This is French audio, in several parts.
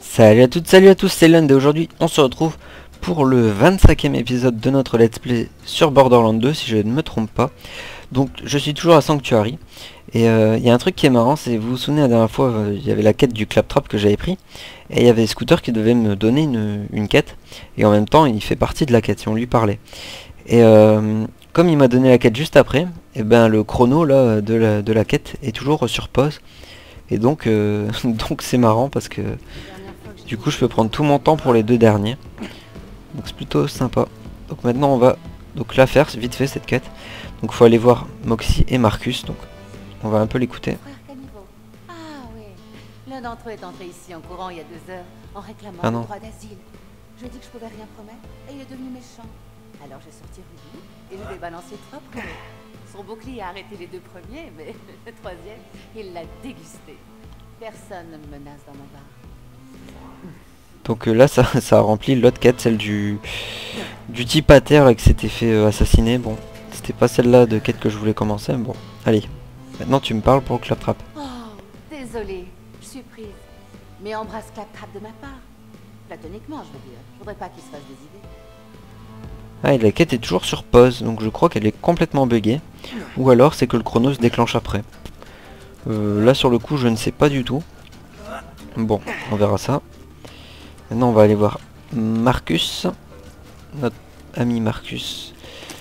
Salut à toutes, salut à tous, c'est Lund et aujourd'hui on se retrouve pour le 25e épisode de notre let's play sur Borderlands 2 si je ne me trompe pas. Donc je suis toujours à Sanctuary et il y a un truc qui est marrant, c'est vous vous souvenez la dernière fois il y avait la quête du Claptrap que j'avais pris et il y avait Scooter qui devait me donner une quête et en même temps il fait partie de la quête si on lui parlait. Et comme il m'a donné la quête juste après, et ben le chrono là de la quête est toujours sur pause. Et donc donc c'est marrant parce que du coup je peux prendre tout mon temps pour les deux derniers. Donc c'est plutôt sympa. Donc maintenant on va donc la faire vite fait cette quête. Donc faut aller voir Moxie et Marcus. Donc on va un peu l'écouter. Ah oui, l'un d'entre eux est entré ici en courant il y a 2 heures en réclamant Ah le non. droit d'asile. Je lui ai dit que je pouvais rien promettre et il est devenu méchant. Alors j'ai sorti Ruby et je lui ai balancé 3 premiers. Son bouclier a arrêté les 2 premiers, mais le 3e, il l'a dégusté. Personne ne me menace dans mon bar. Donc là ça a rempli l'autre quête, celle du type à terre là, qui s'était fait assassiner. Bon, c'était pas celle-là de quête que je voulais commencer, mais bon, allez. Maintenant tu me parles pour le Claptrap. Oh, désolée, je suis prise. Mais embrasse Claptrap de ma part. Platoniquement, je veux dire. Je voudrais pas qu'il se fasse des idées. Ah, et la quête est toujours sur pause, donc je crois qu'elle est complètement buggée. Ou alors c'est que le chrono se déclenche après. Là sur le coup je ne sais pas du tout. Bon, on verra ça. Maintenant on va aller voir Marcus. Notre ami Marcus.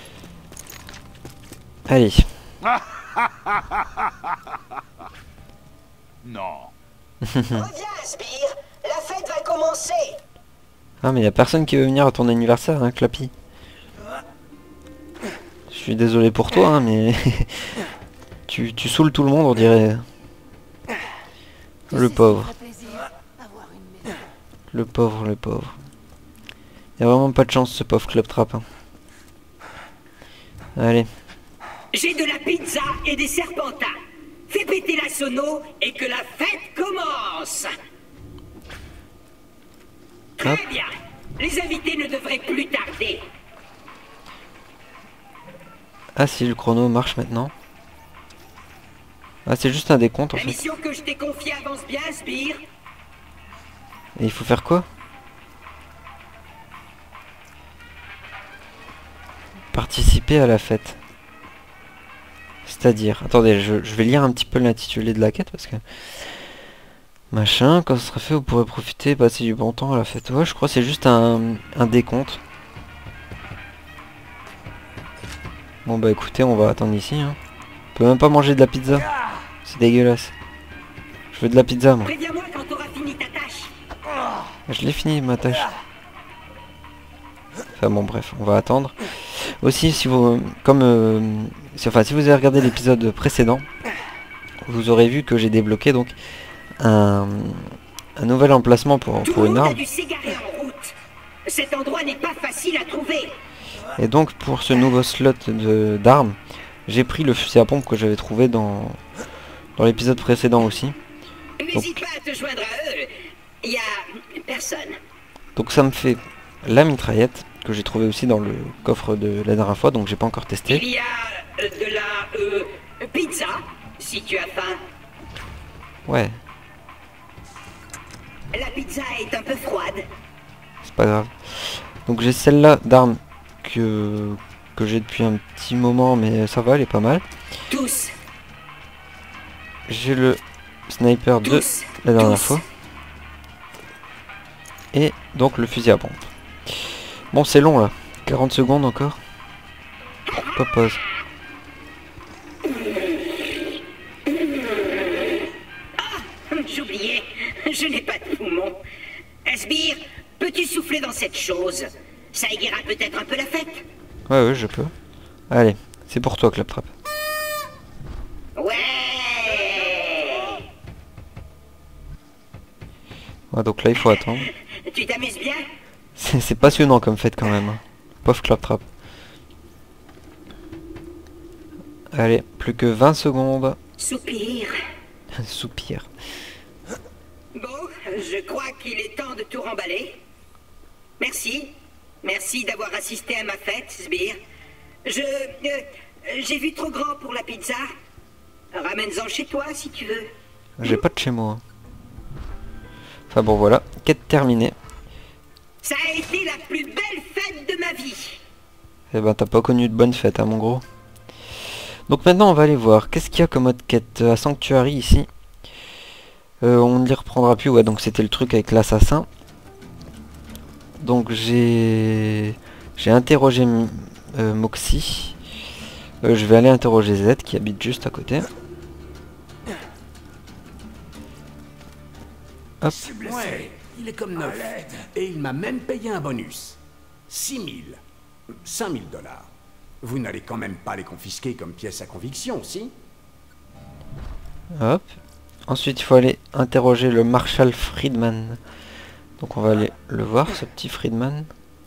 Allez. Non. Reviens, Sbire, la fête va commencer. Ah mais y a personne qui veut venir à ton anniversaire, hein, Clappy. Je suis désolé pour toi, hein, mais tu saoules tout le monde, on dirait. Le pauvre. Le pauvre, le pauvre. Y a vraiment pas de chance ce pauvre Claptrap. Hein. Allez. J'ai de la pizza et des serpentins. Fais péter la sono et que la fête commence. Très Hop. bien. Les invités ne devraient plus tarder. Ah si, le chrono marche maintenant. Ah c'est juste un décompte en La fait. mission que je t'ai confiée avance bien, Sbire. Et il faut faire quoi? Participer à la fête. C'est-à-dire, attendez, je vais lire un petit peu l'intitulé de la quête parce que... Machin, quand ce sera fait, vous pourrez profiter, passer du bon temps à la fête. Ouais, je crois que c'est juste un décompte. Bon bah écoutez, on va attendre ici. Hein. On peut même pas manger de la pizza. C'est dégueulasse. Je veux de la pizza moi. Préviens-moi quand t'auras fini ta tâche. Je l'ai fini ma tâche. Enfin bon bref, on va attendre. Aussi si vous si vous avez regardé l'épisode précédent, vous aurez vu que j'ai débloqué donc un nouvel emplacement pour Tout le une monde a arme. dû s'égarer en route. Cet endroit n'est pas facile à trouver. Et donc pour ce nouveau slot d'armes, j'ai pris le fusil à pompe que j'avais trouvé dans l'épisode précédent aussi. N'hésite pas à te joindre à eux. Il y a personne. Donc ça me fait la mitraillette que j'ai trouvé aussi dans le coffre de la dernière fois, donc j'ai pas encore testé. Il y a de la pizza, si tu as faim. Ouais, La pizza est un peu froide. c'est pas grave. Donc j'ai celle-là d'armes que j'ai depuis un petit moment, mais ça va, elle est pas mal. Tous, J'ai le sniper de tous, la dernière tous. fois. Et donc le fusil à pompe. Bon c'est long là, 40 secondes encore. Pourquoi pause? J'oubliais, je n'ai pas de poumon. Sbire, peux-tu souffler dans cette chose? Ça égayera peut-être un peu la fête. Ouais je peux. Allez, c'est pour toi Claptrap. Ouais. Ouais, donc là il faut attendre. Tu t'amuses bien? C'est passionnant comme fête quand même. Hein. Pauvre Claptrap. Allez, plus que 20 secondes. Soupir. Soupir. Bon, je crois qu'il est temps de tout remballer. Merci. Merci d'avoir assisté à ma fête, Sbire. J'ai vu trop grand pour la pizza. Ramène-en chez toi si tu veux. J'ai pas de chez moi. Enfin bon voilà, quête terminée. Ça a été la plus belle fête de ma vie. Eh ben t'as pas connu de bonne fête hein mon gros. Donc maintenant on va aller voir, qu'est-ce qu'il y a comme autre quête à Sanctuary ici. On ne les reprendra plus, ouais donc c'était le truc avec l'assassin. Donc j'ai interrogé Moxie. Je vais aller interroger Z qui habite juste à côté. Hop. Ouais, il est comme neuf. Et il m'a même payé un bonus. 5 000 $. Vous n'allez quand même pas les confisquer comme pièces à conviction, si? Hop. Ensuite il faut aller interroger le Marshal Friedman. Donc on va aller le voir, ce petit Friedman.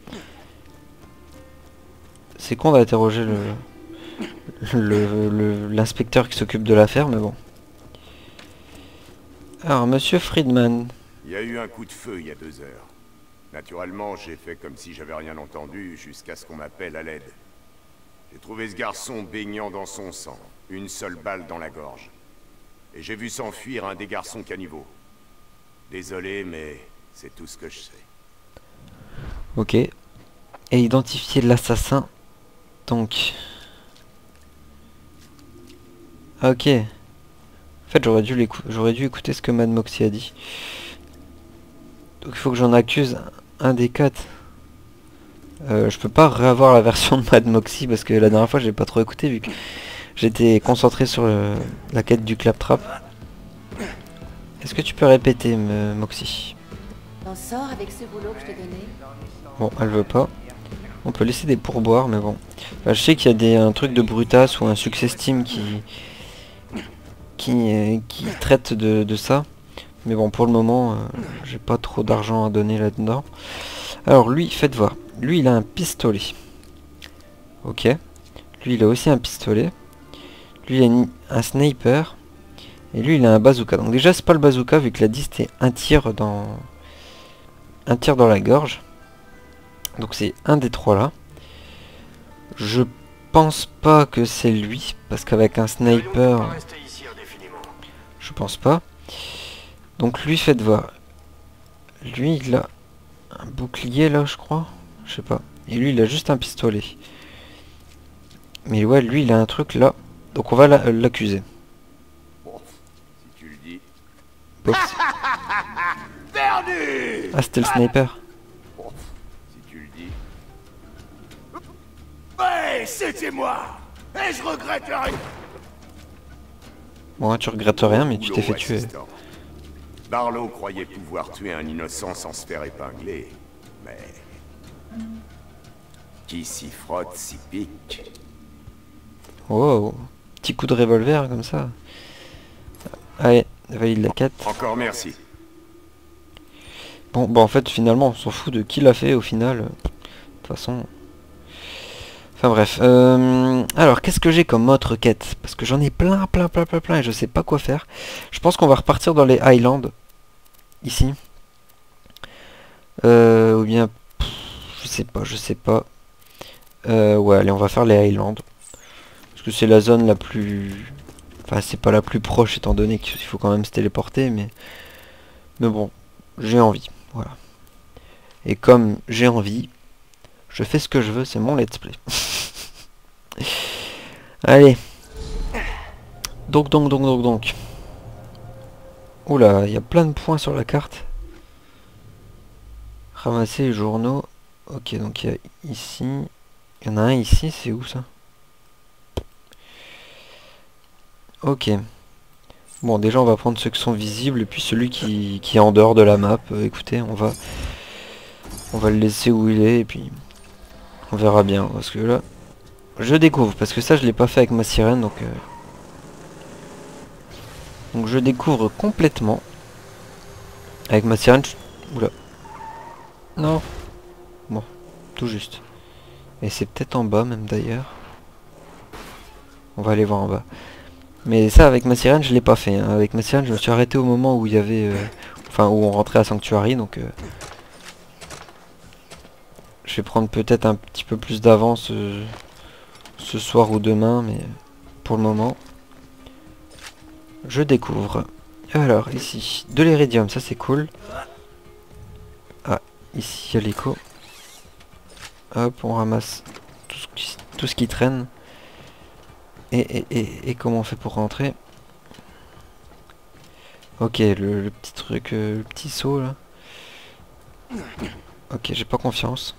C'est con d'interroger l'inspecteur qui s'occupe de l'affaire, mais bon. Alors, monsieur Friedman. Il y a eu un coup de feu il y a 2 heures. Naturellement, j'ai fait comme si j'avais rien entendu jusqu'à ce qu'on m'appelle à l'aide. J'ai trouvé ce garçon baignant dans son sang, une seule balle dans la gorge. Et j'ai vu s'enfuir un des garçons cannibaux. Désolé, mais c'est tout ce que je sais. Ok. Et identifier l'assassin. Donc. Ok. En fait, j'aurais dû écouter ce que Mad Moxie a dit. Donc il faut que j'en accuse un des 4. Je peux pas réavoir la version de Mad Moxie parce que la dernière fois j'ai pas trop écouté vu que j'étais concentré sur la quête du claptrap. Est-ce que tu peux répéter, Moxie? T'en sors avec ce boulot que je t'ai donné? Bon, elle veut pas. On peut laisser des pourboires, mais bon. Enfin, je sais qu'il y a un truc de Brutas ou un Success Team qui traite de ça. Mais bon, pour le moment, j'ai pas trop d'argent à donner là-dedans. Alors lui, faites voir. Lui, il a un pistolet. Ok. Lui, il a aussi un pistolet. Lui, il a un sniper. Et lui, il a un bazooka. Donc déjà, c'est pas le bazooka, vu que la 10 c'était un tir dans la gorge. Donc c'est un des 3 là. Je pense pas que c'est lui, parce qu'avec un sniper, je pense pas. Donc lui, faites voir. Lui, il a un bouclier là, je crois. Je sais pas. Et lui, il a juste un pistolet. Mais ouais, lui, il a un truc là. Donc on va l'accuser. Bon, si tu le dis. Bof. Perdu! Ah, c'était le sniper. Bon, si tu le dis. Ouais, c'était moi! Et je regrette rien! Bon, tu regrettes rien, mais tu t'es fait tuer. Assistant. Barlow croyait pouvoir tuer un innocent sans se faire épingler. Mais... qui s'y frotte s'y pique. Wow. Petit coup de revolver comme ça. Allez, valide la quête. Encore merci. Bon, bah en fait, finalement, on s'en fout de qui l'a fait au final. De toute façon... Enfin bref. Alors, qu'est-ce que j'ai comme autre quête? Parce que j'en ai plein et je sais pas quoi faire. Je pense qu'on va repartir dans les Highlands. Ici. Ou bien... je sais pas. Ouais, allez, on va faire les Highlands. Parce que c'est la zone la plus... Enfin, c'est pas la plus proche étant donné qu'il faut quand même se téléporter, mais bon, j'ai envie, voilà. Et comme j'ai envie, je fais ce que je veux, c'est mon let's play. Allez. Donc. Oula, il y a plein de points sur la carte. Ramasser les journaux. Ok, donc il y a ici. Il y en a un ici, c'est où ça? Ok. Bon, déjà on va prendre ceux qui sont visibles et puis celui qui est en dehors de la map. Écoutez, on va le laisser où il est et puis on verra bien. Parce que là, je découvre, parce que ça je l'ai pas fait avec ma sirène, donc je découvre complètement. Avec ma sirène, oula. Non. Bon, tout juste. Et c'est peut-être en bas même d'ailleurs. On va aller voir en bas. Mais ça, avec ma sirène, je l'ai pas fait. Hein. Avec ma sirène, je me suis arrêté au moment où il y avait... enfin, où on rentrait à Sanctuary, donc... je vais prendre peut-être un petit peu plus d'avance ce soir ou demain, mais pour le moment, je découvre. Alors, ici, de l'iridium, ça c'est cool. ici il y a l'écho. Hop, on ramasse tout ce qui traîne. Et comment on fait pour rentrer? Ok, le petit truc, le petit saut là. Ok, j'ai pas confiance.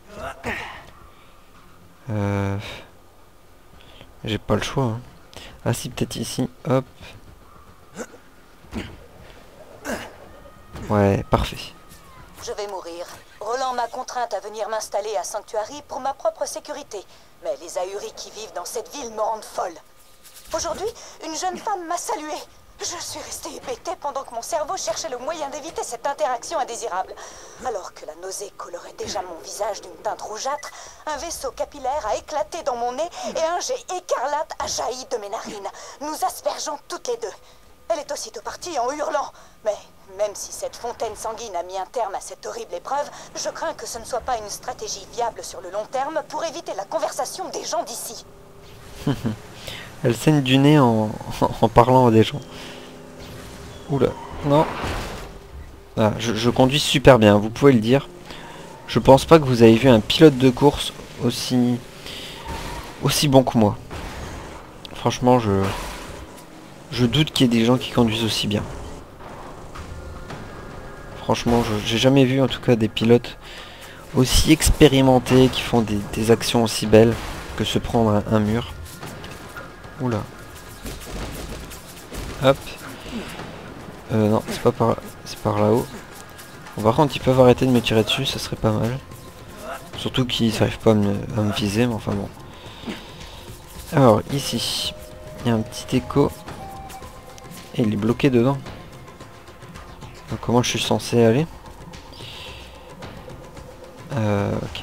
J'ai pas le choix. Hein. Ah si, peut-être ici. Hop. Ouais, parfait. Je vais mourir. Roland m'a contrainte à venir m'installer à Sanctuary pour ma propre sécurité. Mais les ahuris qui vivent dans cette ville me rendent folle. Aujourd'hui, une jeune femme m'a saluée. Je suis restée hébétée pendant que mon cerveau cherchait le moyen d'éviter cette interaction indésirable. Alors que la nausée colorait déjà mon visage d'une teinte rougeâtre, un vaisseau capillaire a éclaté dans mon nez et un jet écarlate a jailli de mes narines, nous aspergeant toutes les deux. Elle est aussitôt partie en hurlant. Mais même si cette fontaine sanguine a mis un terme à cette horrible épreuve, je crains que ce ne soit pas une stratégie viable sur le long terme pour éviter la conversation des gens d'ici. Elle saigne du nez en parlant à des gens. Oula, non. Ah, je conduis super bien, vous pouvez le dire. Je pense pas que vous avez vu un pilote de course aussi bon que moi. Franchement, je doute qu'il y ait des gens qui conduisent aussi bien. Franchement, j'ai jamais vu en tout cas des pilotes aussi expérimentés qui font des actions aussi belles que se prendre un mur. Oula. Hop. Non, c'est pas par là. C'est par là-haut. Bon, par contre, ils peuvent arrêter de me tirer dessus, ça serait pas mal. Surtout qu'ils n'arrivent pas à me viser, mais enfin bon. Alors, ici, il y a un petit écho. Et il est bloqué dedans. Donc, comment je suis censé aller? Ok.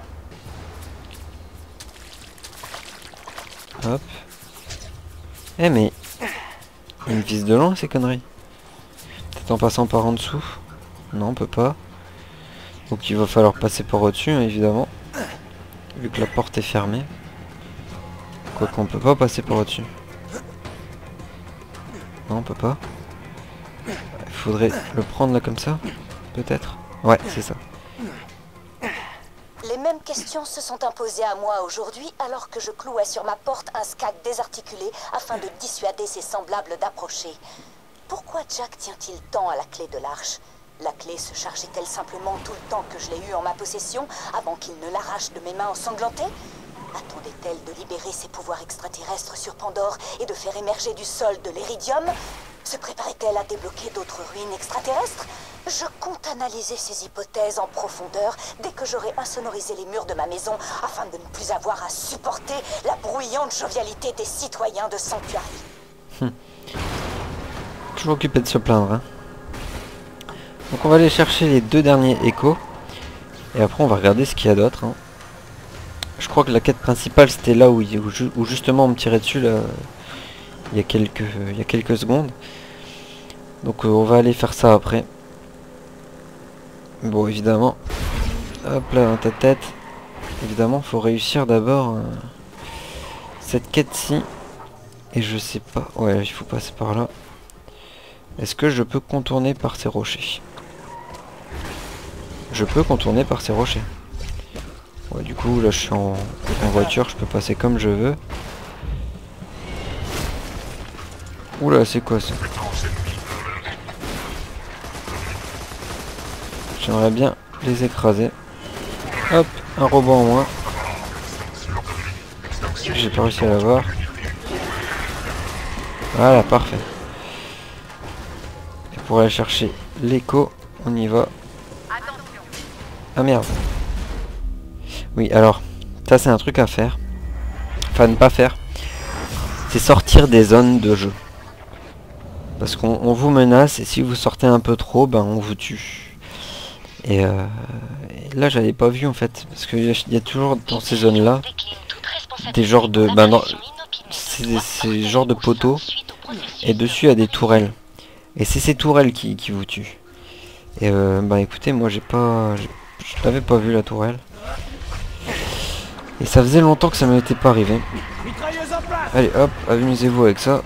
Hop. Eh mais... il me vise de loin ces conneries. Peut-être en passant par en dessous. Non, on peut pas. Donc il va falloir passer par au-dessus, hein, évidemment. Vu que la porte est fermée. Quoi qu'on peut pas passer par au-dessus. Non, on peut pas. Il faudrait le prendre là comme ça. Peut-être. Ouais, c'est ça. Les mêmes questions se sont imposées à moi aujourd'hui alors que je clouais sur ma porte un skag désarticulé afin de dissuader ses semblables d'approcher. Pourquoi Jack tient-il tant à la clé de l'arche? La clé se chargeait-elle simplement tout le temps que je l'ai eue en ma possession avant qu'il ne l'arrache de mes mains ensanglantées? Attendait-elle de libérer ses pouvoirs extraterrestres sur Pandore et de faire émerger du sol de l'Iridium? Se préparait-elle à débloquer d'autres ruines extraterrestres? Je compte analyser ces hypothèses en profondeur dès que j'aurai insonorisé les murs de ma maison afin de ne plus avoir à supporter la bruyante jovialité des citoyens de Sanctuary. Toujours occupé de se plaindre. Hein. Donc on va aller chercher les 2 derniers échos. Et après on va regarder ce qu'il y a d'autre. Hein. Je crois que la quête principale c'était là où justement on me tirait dessus là, il y a quelques secondes. Donc on va aller faire ça après. Bon évidemment. Hop là dans ta tête. Évidemment faut réussir d'abord cette quête-ci. Et je sais pas. Ouais il faut passer par là. Est-ce que je peux contourner par ces rochers? Je peux contourner par ces rochers. Ouais du coup là je suis en voiture, je peux passer comme je veux. Oula c'est quoi ça? J'aimerais bien les écraser. Hop, un robot en moins. J'ai pas réussi à l'avoir. Voilà, parfait. Et pour aller chercher l'écho, on y va. Ah merde. Oui, alors, ça c'est un truc à faire. Enfin, ne pas faire. C'est sortir des zones de jeu. Parce qu'on vous menace et si vous sortez un peu trop, ben on vous tue. Et là j'avais pas vu en fait, parce qu'il y a toujours dans ces zones là des genres de... c'est genres de poteaux et dessus il y a des tourelles. Et c'est ces tourelles qui vous tuent. Et bah écoutez, moi je l'avais pas vu la tourelle. Et ça faisait longtemps que ça m'était pas arrivé. Allez hop, amusez-vous avec ça.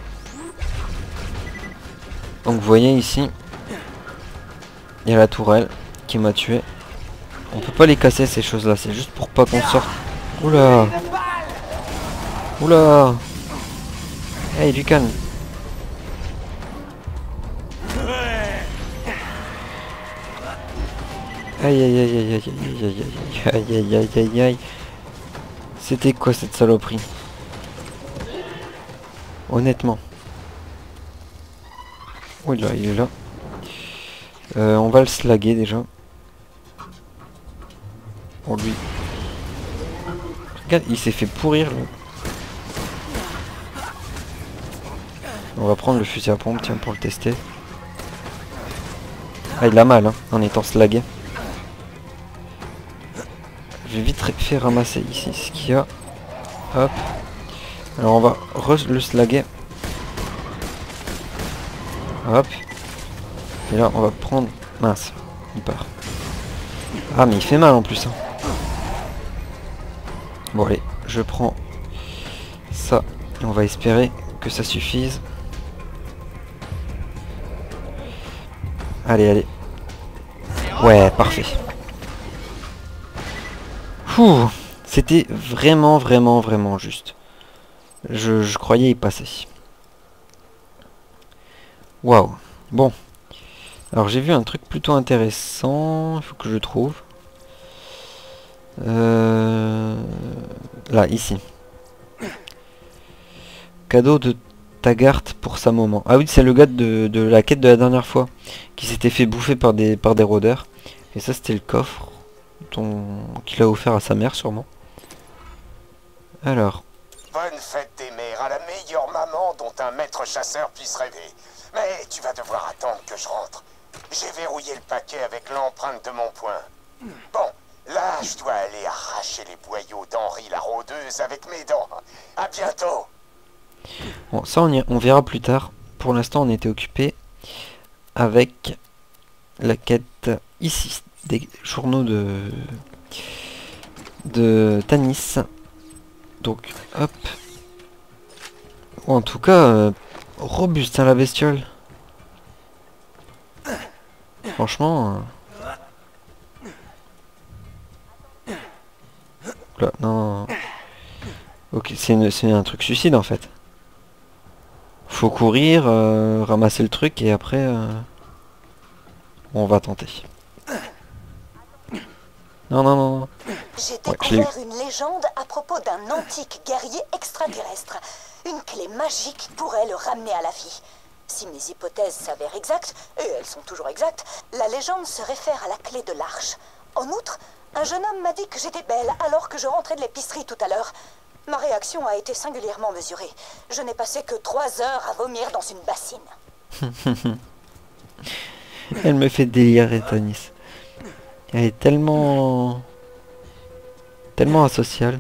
Donc vous voyez ici, il y a la tourelle qui m'a tué. On peut pas les casser ces choses là, c'est juste pour pas qu'on sorte. Oula. Oula. Hey, du calme. Aïe aïe aïe aïe aïe aïe aïe aïe aïe aïe aïe aïe. C'était quoi cette saloperie? Honnêtement. Oui là, il est là. On va le slaguer déjà. Pour lui. Regarde, il s'est fait pourrir là. On va prendre le fusil à pompe, tiens, pour le tester. Ah, il a mal, hein, en étant slagué. Je vais vite fait ramasser ici ce qu'il y a. Hop. Alors on va le slaguer. Hop. Et là on va prendre... Mince, il part. Ah mais il fait mal en plus. Hein. Bon allez, je prends ça. Et on va espérer que ça suffise. Allez, allez. Ouais, parfait. Ouh, c'était vraiment, vraiment, vraiment juste. Je croyais y passer. Waouh. Bon. Alors j'ai vu un truc plutôt intéressant. Il faut que je trouve. Là, ici. Cadeau de Taggart pour sa maman. Ah oui, c'est le gars de la quête de la dernière fois. Qui s'était fait bouffer par des rôdeurs. Et ça, c'était le coffre. Qu'il a offert à sa mère, sûrement. Alors. Bonne fête des mères à la meilleure maman dont un maître chasseur puisse rêver. Mais tu vas devoir attendre que je rentre. J'ai verrouillé le paquet avec l'empreinte de mon poing. Bon, là, je dois aller arracher les boyaux d'Henri la rôdeuse avec mes dents. À bientôt. Bon, ça on verra plus tard. Pour l'instant, on était occupé avec la quête ici. Des journaux de Tanis. Donc, hop. En tout cas, robuste hein, la bestiole. Franchement. Là, non. Ok, c'est un truc suicide en fait. Faut courir, ramasser le truc et après on va tenter. Non, non, non. J'ai découvert une légende à propos d'un antique guerrier extraterrestre. Une clé magique pourrait le ramener à la vie. Si mes hypothèses s'avèrent exactes, et elles sont toujours exactes, la légende se réfère à la clé de l'arche. En outre, un jeune homme m'a dit que j'étais belle alors que je rentrais de l'épicerie tout à l'heure. Ma réaction a été singulièrement mesurée. Je n'ai passé que 3 heures à vomir dans une bassine. Elle me fait délirer, Tanis. Elle est tellement asociale.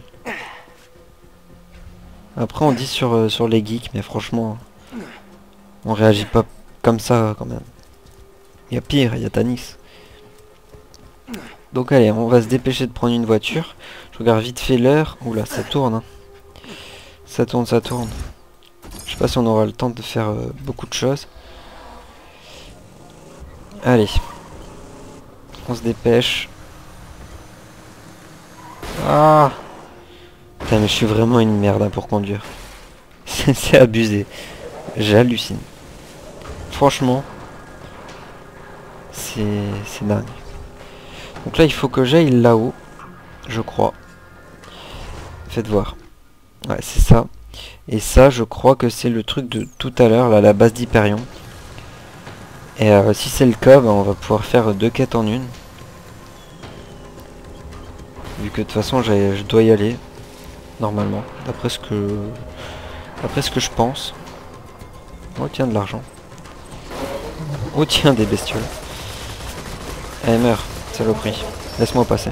Après on dit sur les geeks, mais franchement, on réagit pas comme ça quand même. Il y a pire, il y a Tanis. Donc allez, on va se dépêcher de prendre une voiture. Je regarde vite fait l'heure. Oula, ça tourne. Hein. Ça tourne, ça tourne. Je sais pas si on aura le temps de faire beaucoup de choses. Allez. On se dépêche. Ah. Putain, mais je suis vraiment une merde hein, pour conduire. C'est abusé. J'hallucine. Franchement. C'est dingue. Donc là, il faut que j'aille là-haut. Je crois. Faites voir. Ouais, c'est ça. Et ça, je crois que c'est le truc de tout à l'heure, là, la base d'Hyperion. Et si c'est le cas, bah, on va pouvoir faire 2 quêtes en une. Vu que de toute façon, je dois y aller. Normalement. D'après ce que je pense. Oh, tiens, de l'argent. Oh, tiens, des bestioles. Allez, meurs, saloperie. Laisse-moi passer.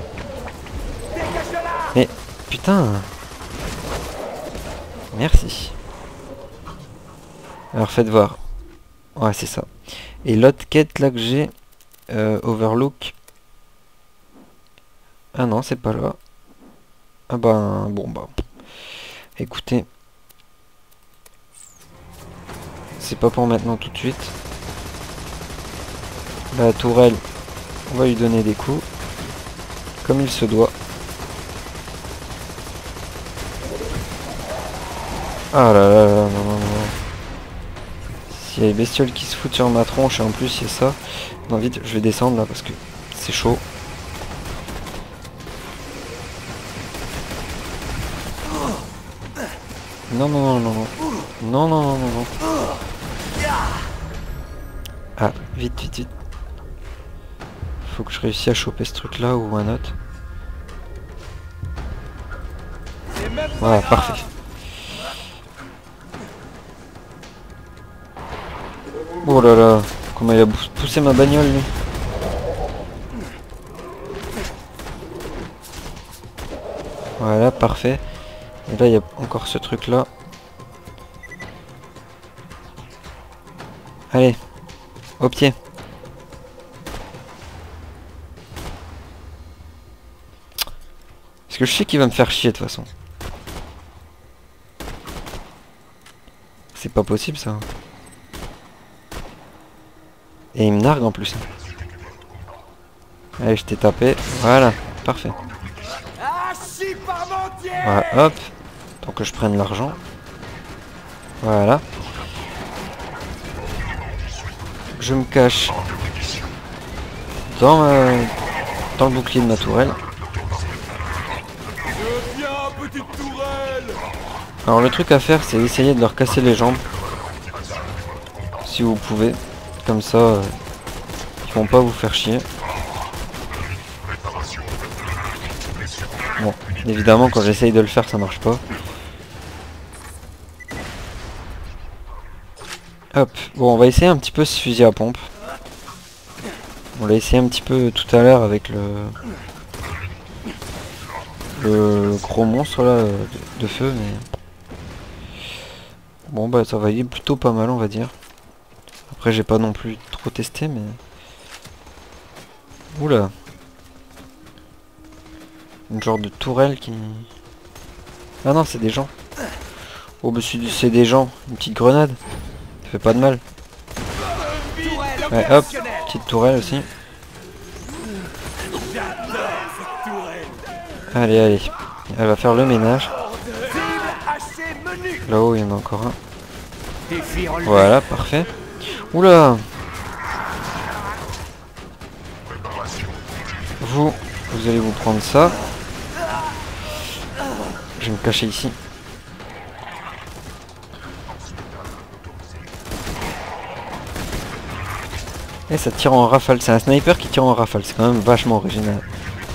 Mais, putain. Merci. Alors, faites voir. Ouais, c'est ça. Et l'autre quête là que j'ai, Overlook. Ah non, c'est pas là. Ah ben, bon bah. Écoutez. C'est pas pour maintenant tout de suite. La tourelle, on va lui donner des coups. comme il se doit. Ah là là là, non, non, non. S'il y a les bestioles qui se foutent sur ma tronche et en plus il y a ça. Non, vite, je vais descendre là parce que c'est chaud. Non, non, non, non, non. Non, non, non, non, non. Ah, vite, vite, vite. Faut que je réussisse à choper ce truc là ou un autre. Voilà, parfait. Oh là là, comment il a poussé ma bagnole lui. Voilà, parfait. Et là il y a encore ce truc là. Allez, au pied. Parce que je sais qu'il va me faire chier de toute façon. C'est pas possible ça. Et il me nargue en plus. Allez, je t'ai tapé. Voilà, parfait. Voilà, hop. Tant que je prenne l'argent. Voilà. Je me cache dans le bouclier de ma tourelle. Alors le truc à faire, c'est essayer de leur casser les jambes. Si vous pouvez. Comme ça, ils vont pas vous faire chier. Bon, évidemment quand j'essaye de le faire ça marche pas. Hop, bon on va essayer un petit peu ce fusil à pompe. On l'a essayé un petit peu tout à l'heure avec le gros monstre là de feu, mais bon bah ça va aller plutôt pas mal on va dire. Après j'ai pas non plus trop testé mais... Oula. Une genre de tourelle qui... Ah non c'est des gens. Oh bah c'est des gens. Une petite grenade. Ça fait pas de mal. Ouais hop. Petite tourelle aussi. Allez allez. Elle va faire le ménage. Là-haut il y en a encore un. Voilà parfait. Oula. Vous allez vous prendre ça. Je vais me cacher ici. Et ça tire en rafale. C'est un sniper qui tire en rafale. C'est quand même vachement original.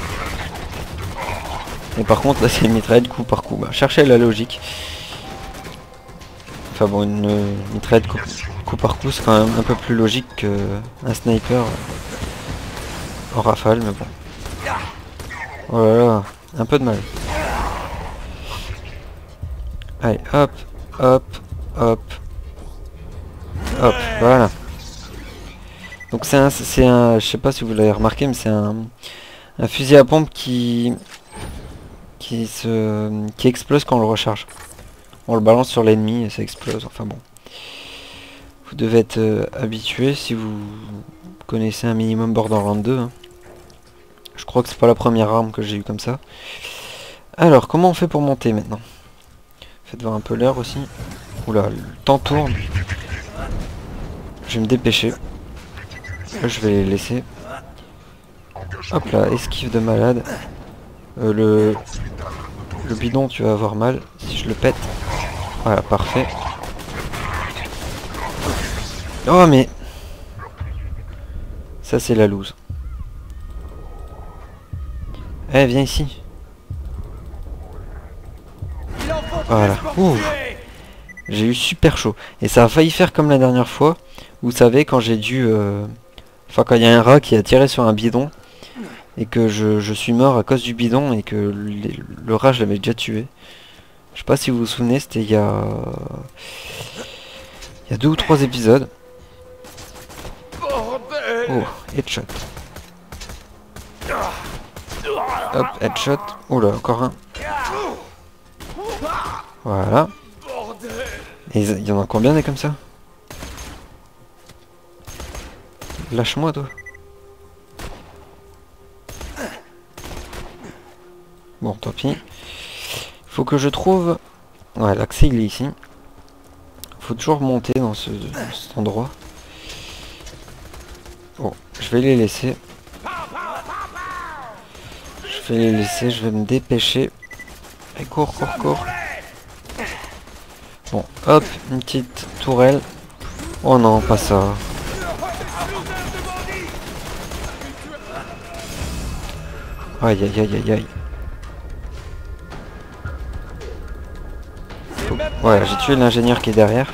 Et par contre là c'est une mitraillette coup par coup. Bah, cherchez la logique. Enfin bon, une mitraillette coup par coup c'est quand même un peu plus logique qu'un sniper en rafale, mais bon. Oh là là, un peu de mal. Allez, hop, hop, hop, hop, voilà. Donc c'est un, je sais pas si vous l'avez remarqué, mais c'est un fusil à pompe qui explose quand on le recharge. On le balance sur l'ennemi et ça explose, enfin bon. Vous devez être habitué si vous connaissez un minimum Borderlands 2. Hein. Je crois que c'est pas la première arme que j'ai eu comme ça. Alors, comment on fait pour monter maintenant? Faites voir un peu l'heure aussi. Oula, le temps tourne. Je vais me dépêcher. Là, je vais les laisser. Hop là, esquive de malade. Le bidon, tu vas avoir mal si je le pète. Voilà, parfait. Oh mais... Ça c'est la loose. Eh, viens ici. Voilà. Ouh. J'ai eu super chaud. Et ça a failli faire comme la dernière fois. Vous savez, quand j'ai dû... Enfin, quand il y a un rat qui a tiré sur un bidon. Et que je suis mort à cause du bidon. Et que le rat, je l'avais déjà tué. Je sais pas si vous vous souvenez, c'était il y a 2 ou 3 épisodes. Oh, headshot. Hop, headshot. Oh là, encore un. Voilà. Et il y en a combien des comme ça? Lâche-moi toi. Bon, tant pis. Faut que je trouve... Ouais, l'accès il est ici. Faut toujours monter dans cet endroit. Bon, je vais les laisser. Je vais me dépêcher. Et cours. Bon, hop, une petite tourelle. Oh non, pas ça. Aïe. Ouais, j'ai tué l'ingénieur qui est derrière.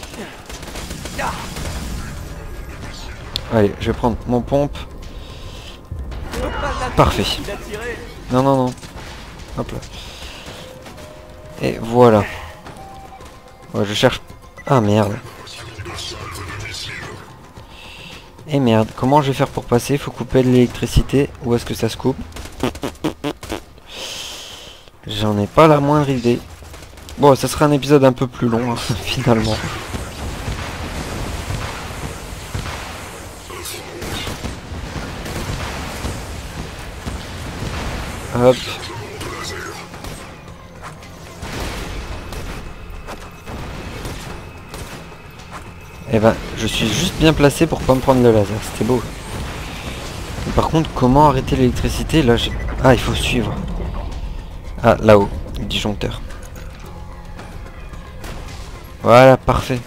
Allez, je vais prendre mon pompe. Parfait. Non. Hop là. Et voilà. Ouais, je cherche... Ah merde. Et merde, comment je vais faire pour passer? Faut couper de l'électricité. Où est-ce que ça se coupe? J'en ai pas la moindre idée. Bon, ça sera un épisode un peu plus long, hein, finalement. Hop. Eh ben, je suis juste bien placé pour pas me prendre le laser. C'était beau. Et par contre, comment arrêter l'électricité? Là, ah, il faut suivre. Ah, là-haut, le disjoncteur. Voilà, parfait.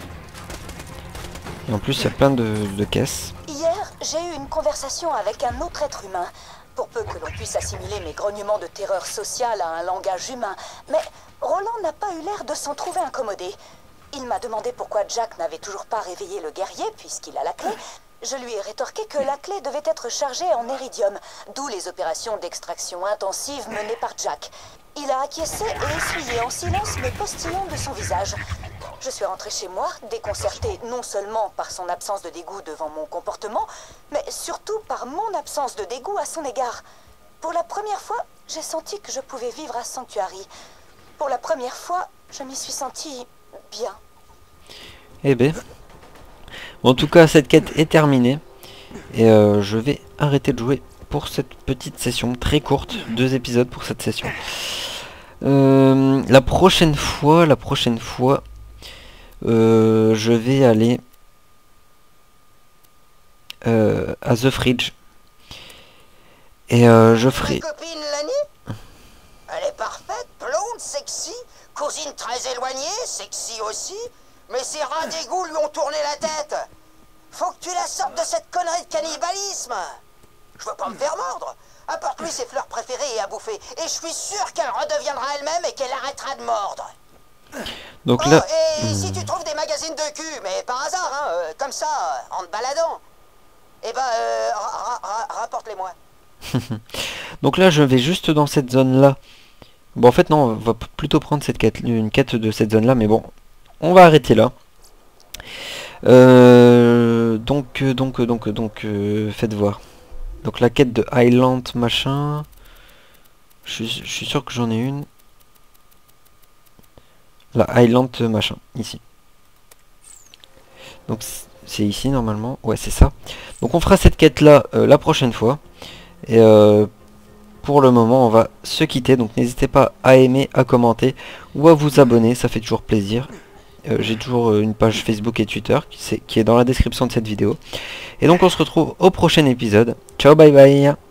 Et en plus, il y a plein de caisses. Hier, j'ai eu une conversation avec un autre être humain. Pour peu que l'on puisse assimiler mes grognements de terreur sociale à un langage humain. Mais Roland n'a pas eu l'air de s'en trouver incommodé. Il m'a demandé pourquoi Jack n'avait toujours pas réveillé le guerrier, puisqu'il a la clé. Je lui ai rétorqué que la clé devait être chargée en éridium, d'où les opérations d'extraction intensive menées par Jack. Il a acquiescé et essuyé en silence le postillon de son visage. Je suis rentrée chez moi, déconcertée non seulement par son absence de dégoût devant mon comportement, mais surtout par mon absence de dégoût à son égard. Pour la première fois, j'ai senti que je pouvais vivre à Sanctuary. Pour la première fois, je m'y suis sentie bien. Eh ben. En tout cas, cette quête est terminée. Et je vais arrêter de jouer pour cette petite session très courte. 2 épisodes pour cette session. La prochaine fois, je vais aller à The Fridge. Et je ferai... Copine Lani? Elle est parfaite, blonde, sexy, cousine très éloignée, sexy aussi. Mais ces rats d'égout lui ont tourné la tête. Faut que tu la sortes de cette connerie de cannibalisme. Je veux pas me faire mordre. Apporte-lui ses fleurs préférées et à bouffer. Et je suis sûr qu'elle redeviendra elle-même et qu'elle arrêtera de mordre. Donc là... Et si tu trouves des magazines de cul, mais par hasard, hein, comme ça, en te baladant, eh ben, rapporte-les-moi. Donc là, je vais juste dans cette zone-là. Bon, en fait, non, on va plutôt prendre cette quête, une quête de cette zone-là, mais bon, on va arrêter là. Donc, faites voir. Donc la quête de Highland machin. Je suis sûr que j'en ai une. La Highland machin, ici. Donc c'est ici normalement. Ouais, c'est ça. Donc on fera cette quête là la prochaine fois. Et pour le moment on va se quitter. Donc n'hésitez pas à aimer, à commenter ou à vous abonner, ça fait toujours plaisir. J'ai toujours une page Facebook et Twitter qui est dans la description de cette vidéo. Et donc on se retrouve au prochain épisode. Ciao, bye bye.